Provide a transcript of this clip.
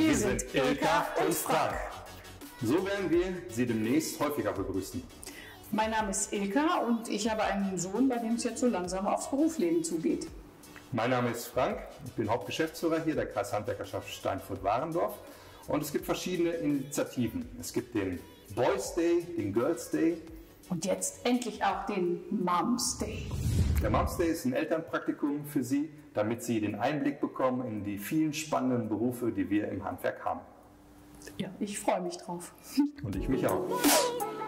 Wir sind Ilka und Frank. So werden wir Sie demnächst häufiger begrüßen. Mein Name ist Ilka und ich habe einen Sohn, bei dem es jetzt so langsam aufs Berufsleben zugeht. Mein Name ist Frank, ich bin Hauptgeschäftsführer hier der Kreishandwerkerschaft Steinfurt-Warendorf und es gibt verschiedene Initiativen. Es gibt den Boys Day, den Girls Day und jetzt endlich auch den Moms Day. Der Moms Day ist ein Elternpraktikum für Sie, damit Sie den Einblick bekommen in die vielen spannenden Berufe, die wir im Handwerk haben. Ja, ich freue mich drauf. Und ich mich auch.